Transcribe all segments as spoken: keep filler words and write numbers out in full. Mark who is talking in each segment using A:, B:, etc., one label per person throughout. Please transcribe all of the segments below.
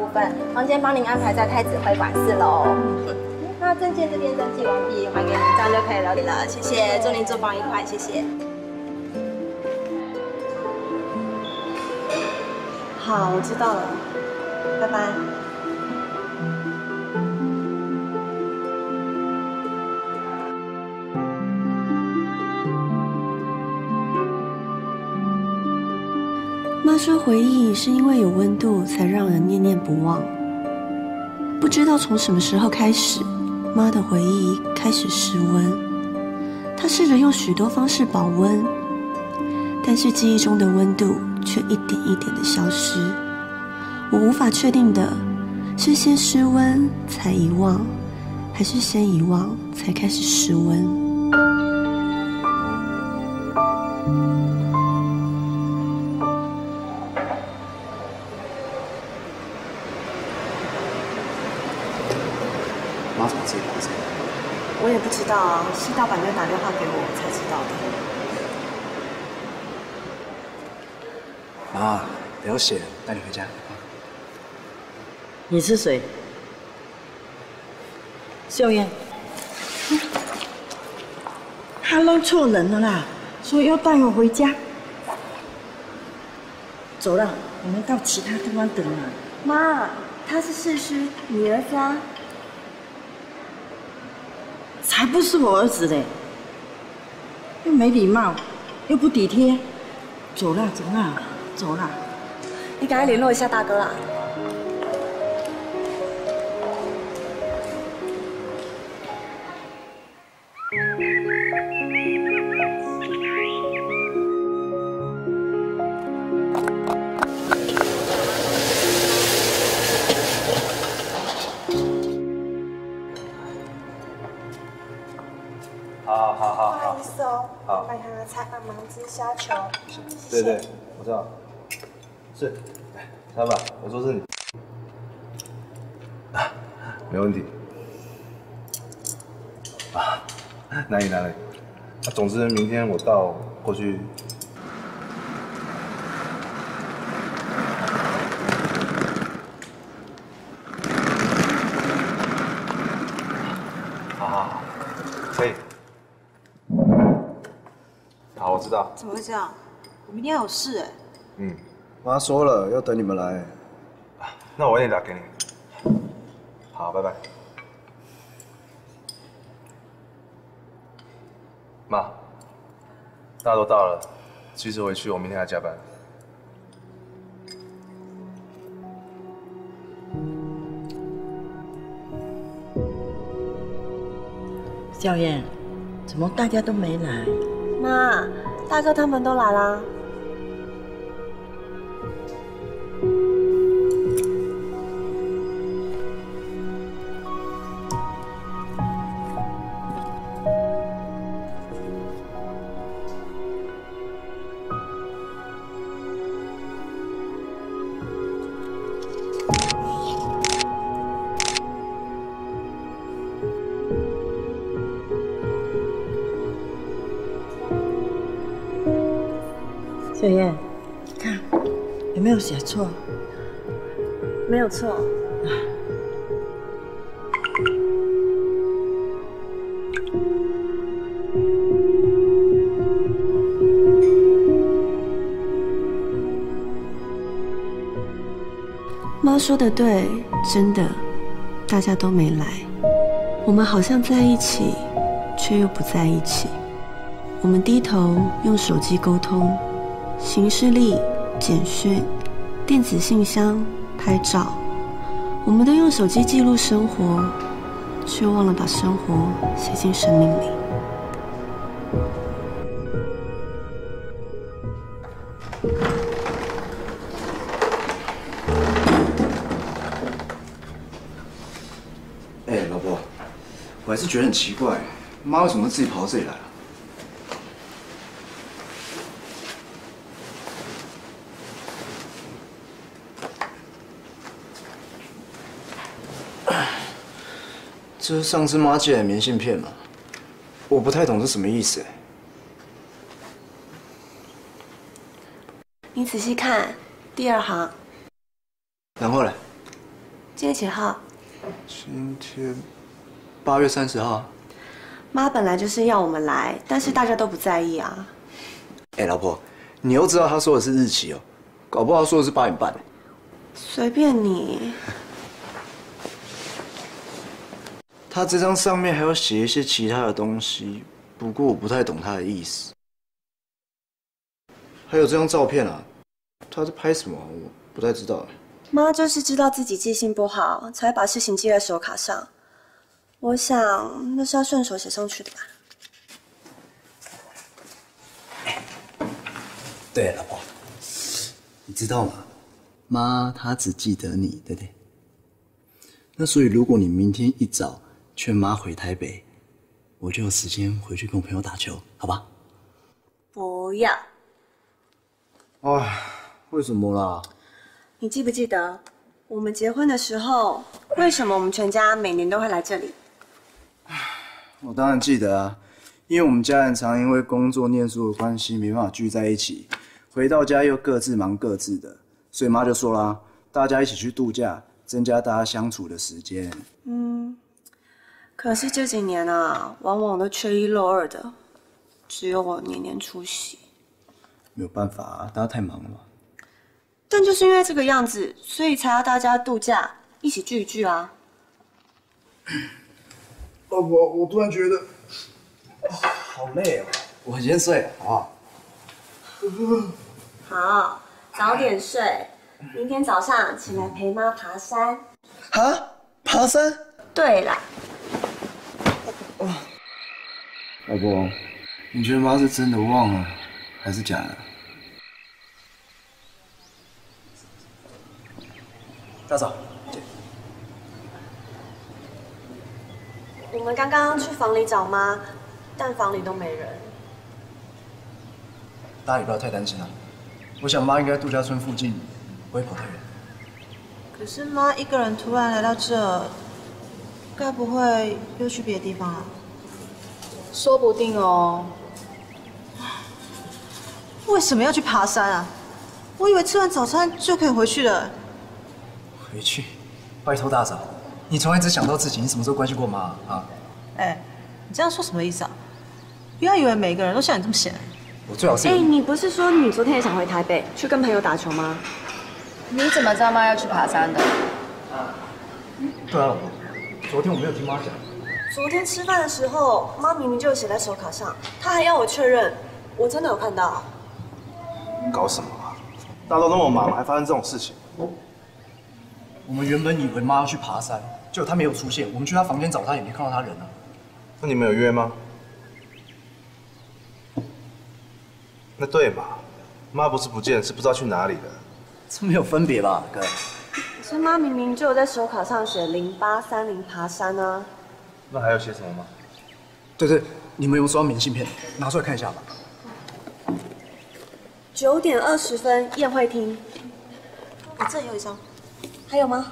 A: 分，房间帮您安排在太子会馆四楼。嗯，那证件这边登记完毕，还给您，这样就可以了。了，谢谢，祝您住房愉快，谢谢。好，我知道了，拜拜。
B: 妈说，回忆是因为有温度，才让人念念不忘。不知道从什么时候开始，妈的回忆开始失温。她试着用许多方式保温，但是记忆中的温度却一点一点的消失。我无法确定的是，先失温才遗忘，还是先遗忘才开始失温？
C: 妈怎么自己来这？
B: 我也不知道啊，是大板哥打电话给我才知道
C: 的。妈，不要写，带你回家。
D: 你是谁？秀燕。他弄错人了啦，说要带我回家。走了，我们到其他地方等啊。
A: 妈，他是世虚，你儿子啊。
D: 才不是我儿子嘞！又没礼貌，又不体贴。走啦，走啦，走啦！
A: 你赶快联络一下大哥啦。
C: 好好好好。
E: 不好意思哦，
C: 好。
E: 买他的菜帮忙之虾球。
C: 对对，我知道。是，来，老板，我说是你。啊，没问题。啊，哪里哪里？那总之明天我到过去。好好好，可以。 好，我知道。
A: 怎么会这样？我明天还有事哎。
C: 嗯，
F: 妈说了要等你们来。
C: 那我晚点打给你。好，拜拜。妈，大家都到了，其实回去我明天还加班。
D: 小燕，怎么大家都没来？
A: 妈，大哥他们都来啦。
D: 小燕，看有没有写错？
A: 没有错。
B: 妈说的对，真的，大家都没来。我们好像在一起，却又不在一起。我们低头用手机沟通。 行事历、简讯、电子信箱、拍照，我们都用手机记录生活，却忘了把生活写进生命里。
F: 哎，老婆，我还是觉得很奇怪，妈为什么自己跑到这里来了？ 这是上次妈寄来的明信片嘛？我不太懂是什么意思。
B: 你仔细看第二行。
F: 然后呢？
B: 今天几号？
F: 今天八月三十号。
B: 妈本来就是要我们来，但是大家都不在意啊。
F: 哎，老婆，你又知道他说的是日期哦，搞不好说的是八点半。
B: 随便你。
F: 他这张上面还要写一些其他的东西，不过我不太懂他的意思。还有这张照片啊，他在拍什么？我不太知道。
B: 妈就是知道自己记性不好，才把事情记在手卡上。我想那是要顺手写上去的吧。
F: 对，老婆，你知道吗？妈她只记得你，对不对？那所以如果你明天一早劝妈回台北，我就有时间回去跟我朋友打球，好吧？
B: 不要。
F: 哎，为什么啦？
B: 你记不记得我们结婚的时候，为什么我们全家每年都会来这里？
F: 我当然记得啊，因为我们家人常因为工作、念书的关系没办法聚在一起，回到家又各自忙各自的，所以妈就说啦，大家一起去度假，增加大家相处的时间。
B: 嗯，可是这几年啊，往往都缺一漏二的，只有我年年出席。
F: 没有办法啊，大家太忙了嘛。
B: 但就是因为这个样子，所以才要大家度假，一起聚一聚啊。
F: 老婆，我突然觉得，哦、好累哦，我先睡，好不好？
B: 好，早点睡，明天早上起来陪妈爬山。
F: 啊？爬山？
B: 对啦。
F: 老婆，你觉得妈是真的忘了，还是假的？大嫂，
B: 我们刚刚去房里找妈，但房里都没人。
F: 大家也不要太担心了，我想妈应该度假村附近不会跑太远。
E: 可是妈一个人突然来到这，该不会又去别的地方啊？
G: 说不定哦。
E: 为什么要去爬山啊？我以为吃完早餐就可以回去了。
F: 回去，拜托大嫂，你从来只想到自己，你什么时候关心过妈啊？
E: 哎，你这样说什么意思啊？不要以为每个人都像你这么闲。
F: 我最好是……
B: 哎，你不是说你昨天也想回台北去跟朋友打球吗？
G: 你怎么知道妈要去爬山的？
F: 对啊，老婆，昨天我没有听妈讲。
B: 昨天吃饭的时候，妈明明就有写在手卡上，她还要我确认，我真的有看到。
C: 搞什么啊？大家都那么忙，还发生这种事情？
F: 我们原本以为妈要去爬山，结果她没有出现。我们去她房间找她，也没看到她人啊。
C: 那你们有约吗？那对嘛，妈不是不见，是不知道去哪里了。
F: 这没有分别吧，哥？
B: 可是妈明明就有在手卡上写零八三零爬山啊。
C: 那还有写什么吗？
F: 对对，你们有收到明信片，拿出来看一下吧。
B: 九点二十分，宴会厅。
E: 我这里有一张。
B: 还有吗？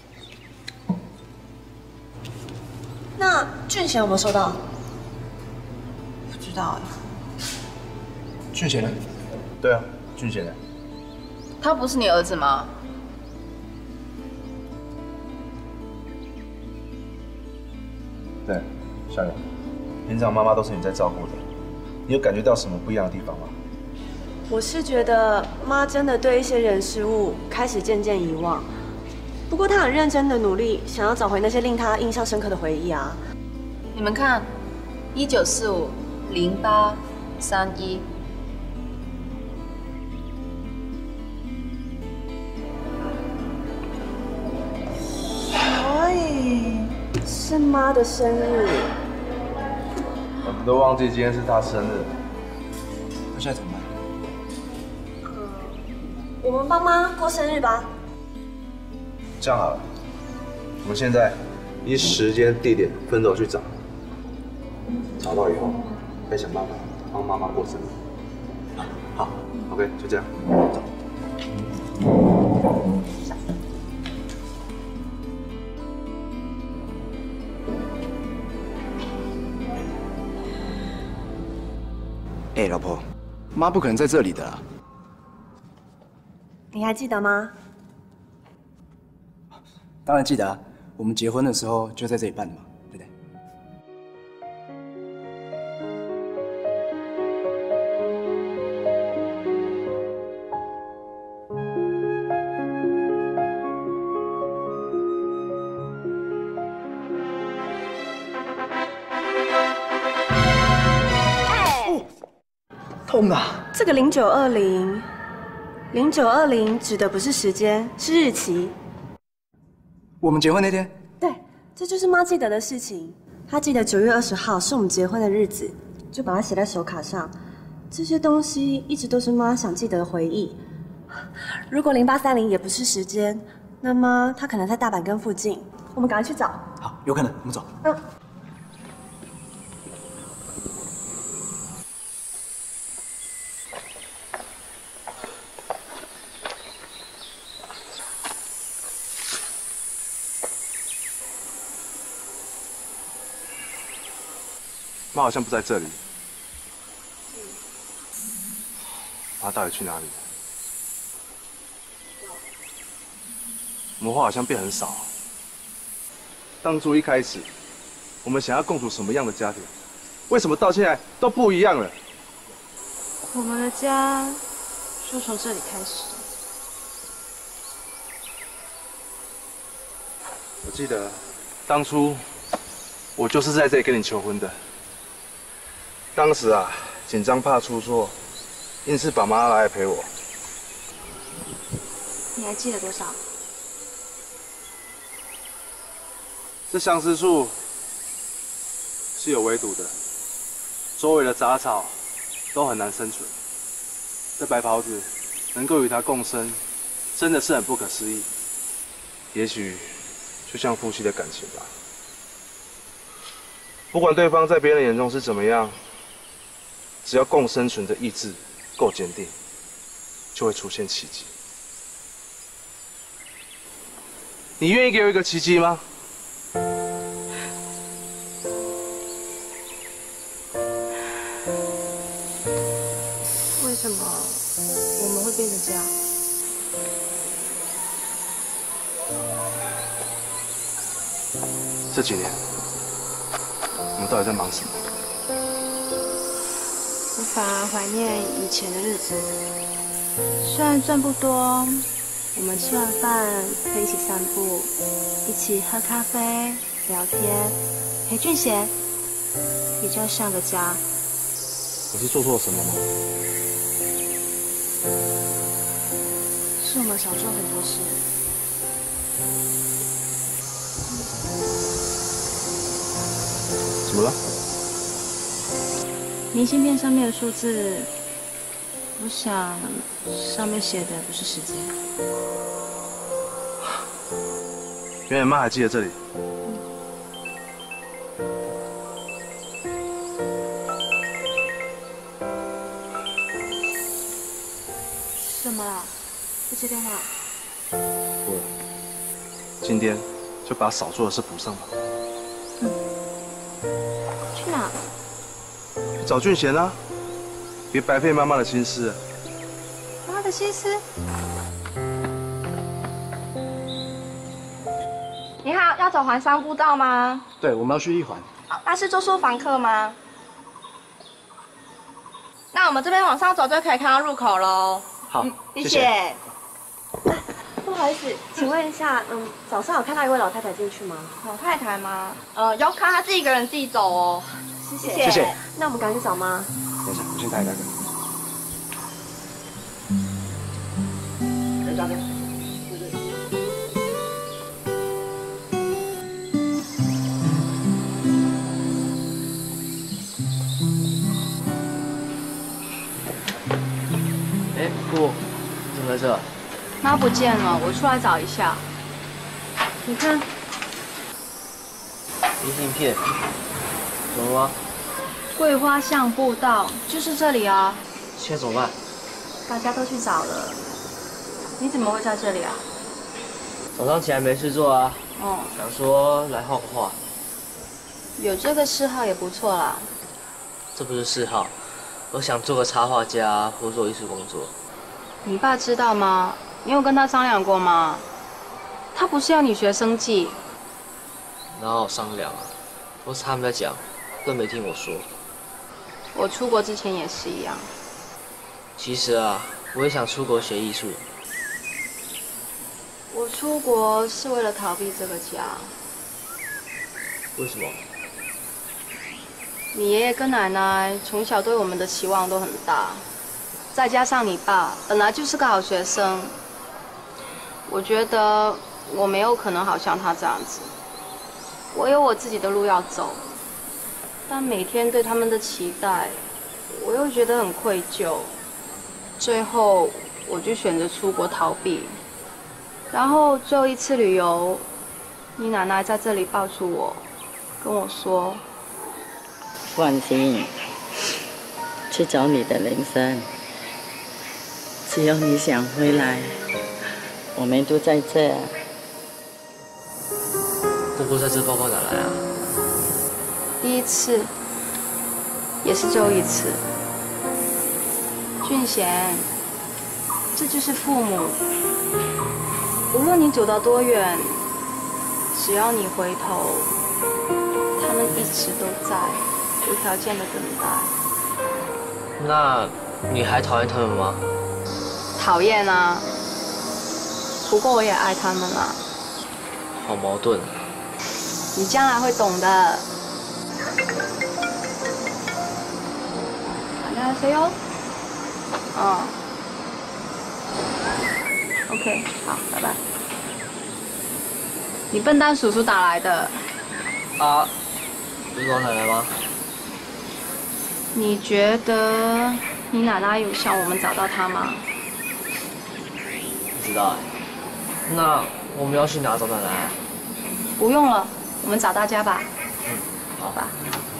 B: 那俊贤有没有收到？
E: 不知道哎。
F: 俊贤呢？
C: 对啊，俊贤呢？
G: 他不是你儿子吗？
C: 对，小远，平常妈妈都是你在照顾的，你有感觉到什么不一样的地方吗？
B: 我是觉得妈真的对一些人事物开始渐渐遗忘。不过他很认真的努力，想要找回那些令他印象深刻的回忆啊。
G: 你们看，一九四五零八三一，
E: 所以
B: 是妈的生日。
C: 我们都忘记今天是她生日。
F: 那现在怎么办？
B: 我们帮妈过生日吧。
C: 这样好了，我们现在依时间、地点分头去找，找到以后再想办法帮妈妈过生日。好 ，OK， 就这样。走。
F: 哎，老婆，妈不可能在这里的啦。
B: 你还记得吗？
F: 当然记得啊，我们结婚的时候就在这里办的嘛，对不对？痛啊！
B: 这个零九二零，零九二零指的不是时间，是日期。
F: 我们结婚那天？
B: 对，这就是妈记得的事情。她记得九月二十号是我们结婚的日子，就把它写在手卡上。这些东西一直都是妈想记得的回忆。如果零八三零也不是时间，那么她可能在大阪根附近。我们赶快去找。
F: 好，有可能，我们走。
B: 嗯。
C: 妈好像不在这里。妈到底去哪里了？我们话好像变很少。当初一开始，我们想要共处什么样的家庭？为什么到现在都不一样了？
E: 我们的家就从这里开始。
C: 我记得当初我就是在这里跟你求婚的。当时啊，紧张怕出错，硬是把妈拉来陪我。
E: 你还记得多少？
C: 这相思树是有围堵的，周围的杂草都很难生存。这白袍子能够与它共生，真的是很不可思议。也许就像夫妻的感情吧，不管对方在别人眼中是怎么样，只要共生存的意志够坚定，就会出现奇迹。你愿意给我一个奇迹吗？
E: 为什么我们会变成这样？
C: 这几年我们到底在忙什么？
E: 我反而怀念以前的日子。虽然赚不多，我们吃完饭可以一起散步，一起喝咖啡、聊天，陪俊贤，比较像个家。
C: 我是做错了什么吗？
E: 是我们少做很多事。
C: 怎么了？
E: 明信片上面的数字，我想上面写的不是时间。
C: 原来妈还记得这里。
E: 怎么了？不接电话？
C: 不了，今天就把少做的事补上吧。
E: 嗯。去哪？
C: 找俊贤啊，别白费妈妈的心思。
E: 妈的心思？
A: 你好，要走环山步道吗？
F: 对，我们要去一环。
A: 好，那是住宿房客吗？那我们这边往上走就可以看到入口喽。
F: 好，
A: 嗯、谢
F: 谢
A: 谢。
B: 不好意思，请问一下，嗯，早上有看到一位老太太进去吗？
A: 老太太吗？呃，有看她自己一个人自己走哦。谢谢。
F: 谢谢。
B: 那我们赶紧去找妈。
F: 等一下，我先带一带。等一下，等一下。
H: 哎，姑，你怎么在这？
E: 妈不见了，我出来找一下。你看，
H: 明信片，怎么了？
E: 桂花巷步道就是这里啊。
H: 现在怎么办？
E: 大家都去找了，你怎么会在这里啊？
H: 早上起来没事做啊，
E: 哦，
H: 想说来画个画。
E: 有这个嗜好也不错啦。
H: 这不是嗜好，我想做个插画家或做艺术工作。
E: 你爸知道吗？你有跟他商量过吗？ 他不是要你学生计？
H: 哪好商量啊？都是他们在讲，更没听我说。
E: 我出国之前也是一样。
H: 其实啊，我也想出国学艺术。
E: 我出国是为了逃避这个家。
H: 为什么？
E: 你爷爷跟奶奶从小对我们的期望都很大，再加上你爸本来就是个好学生，我觉得我没有可能好像他这样子。我有我自己的路要走，但每天对他们的期待，我又觉得很愧疚。最后，我就选择出国逃避。然后最后一次旅游，你奶奶在这里抱住我，跟我说：“
D: 放心，去找你的人生。只要你想回来，我们都在这。”
H: 波波在这包包哪来啊？
E: 第一次，也是最后一次。俊贤，这就是父母。无论你走到多远，只要你回头，他们一直都在，无条件的等待。
H: 那你还讨厌他们吗？
E: 讨厌啊，不过我也爱他们啊。
H: 好矛盾。
E: 你将来会懂的。안녕하세요。嗯。OK， 好，拜拜。你笨蛋叔叔打来的。
H: 啊，不是王奶奶吗？
E: 你觉得你奶奶有像我们找到她吗？
H: 不知道哎。那我们要去哪找奶奶？
E: 不用了，我们找大家吧。
H: 嗯，好
E: 吧。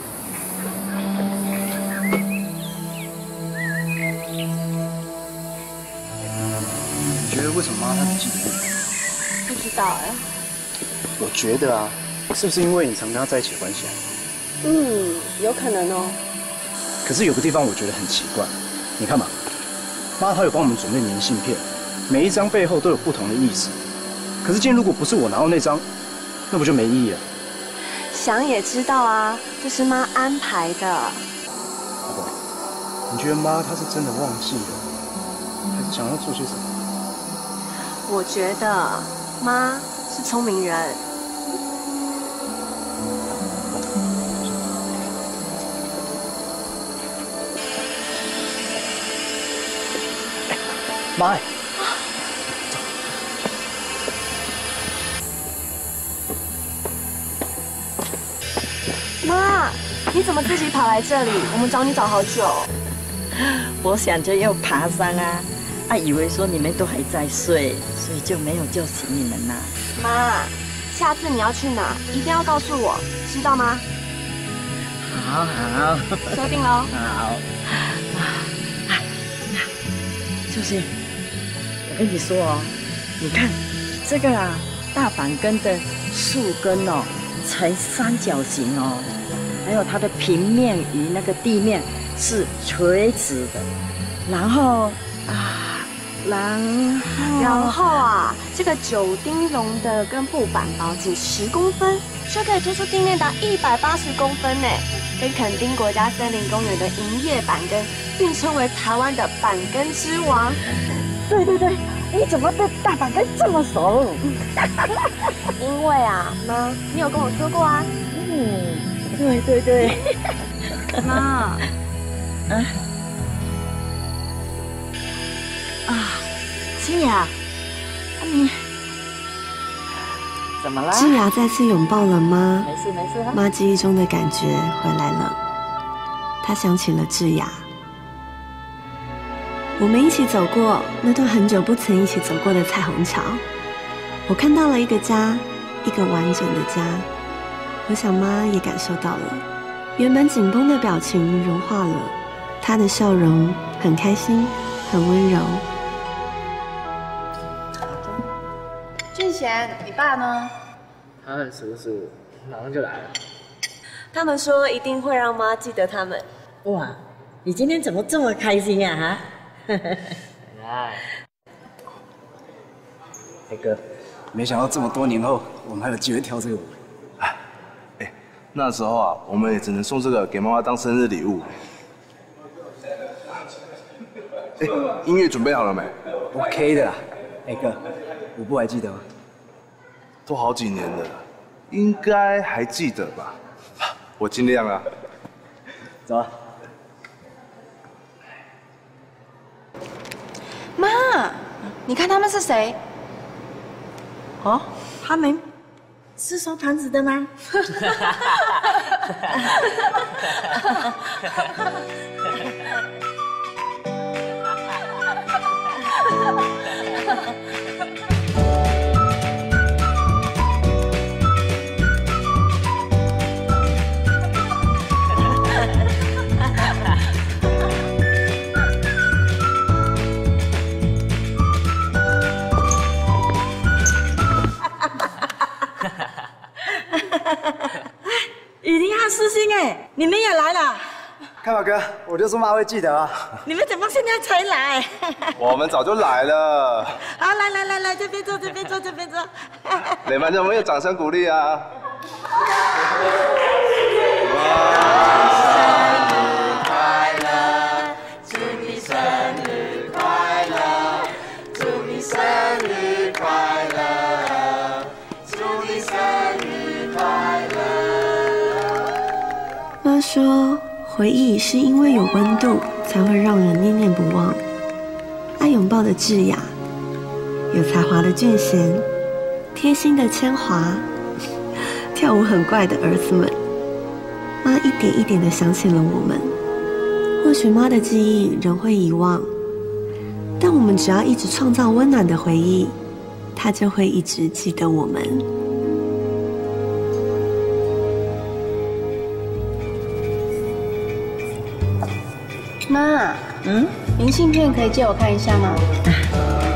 F: 你觉得为什么妈她不记得
E: 不
F: 你？
E: 知道哎。
F: 我觉得啊，是不是因为你常跟她在一起的关系啊？
B: 嗯，有可能哦。
F: 可是有个地方我觉得很奇怪，你看嘛，妈她有帮我们准备明信片，每一张背后都有不同的意思。可是今天如果不是我拿到那张，那不就没意义了？
B: 想也知道啊，这是妈安排的。
F: 宝宝，你觉得妈她是真的忘记了，还是想要做些什么？
B: 我觉得妈是聪明人。
F: 妈，
B: 妈，你怎么自己跑来这里？我们找你找好久。
D: 我想着要爬山啊，啊，以为说你们都还在睡，所以就没有叫醒你们啦。
B: 妈，下次你要去哪，一定要告诉我，知道吗？
D: 好好，
B: 说定喽。
D: 好。啊，就是我跟你说哦，你看这个啊，大板根的树根哦，呈三角形哦，还有它的平面与那个地面是垂直的，然后啊，然后
B: 然后啊，这个九丁绒的根部板薄仅十公分，却可以推出地面达一百八十公分呢，跟垦丁国家森林公园的银叶板根并称为台湾的板根之王。
D: 对对对，你怎么对大板根这么熟？
B: 因为啊，妈，你有跟我说过啊。
D: 嗯，对对对。
E: 妈，
D: 嗯，啊，清雅，你怎么了？
B: 智雅再次拥抱了妈。
D: 没事没事啊。
B: 妈记忆中的感觉回来了，她想起了智雅。我们一起走过那段很久不曾一起走过的彩虹桥，我看到了一个家，一个完整的家。我想妈也感受到了，原本紧绷的表情融化了，她的笑容很开心，很温柔。
E: 俊贤，你爸呢？
H: 他和叔叔马上就来了。
B: 他们说一定会让妈记得他们。
D: 哇，你今天怎么这么开心呀？哈，
H: 来，
F: 哎哥， 没想到这么多年后，我们还有机会跳这个舞。
C: 哎，哎，那时候啊，我们也只能送这个给妈妈当生日礼物。哎，音乐准备好了没
F: ？OK 的啦。哎哥，舞步还记得吗？
C: 都好几年了，应该还记得吧？我尽量啊。
F: 走啊。
E: 妈，你看他们是谁？
D: 哦，他们是收盘子的吗？雨婷和思欣，哎，你们也来了？
F: 看吧哥，我就说妈会记得啊。
D: 你们怎么现在才来？
C: 我们早就来了。
D: 好，来来来来，这边坐，这边坐，这边坐。
C: 雷曼，有没有掌声鼓励啊？
B: 妈说，回忆是因为有温度，才会让人念念不忘。爱拥抱的智雅，有才华的俊贤，贴心的千华，跳舞很怪的儿子们。妈一点一点地想起了我们。或许妈的记忆人会遗忘，但我们只要一直创造温暖的回忆，她就会一直记得我们。
E: 妈，嗯，明信片可以借我看一下吗？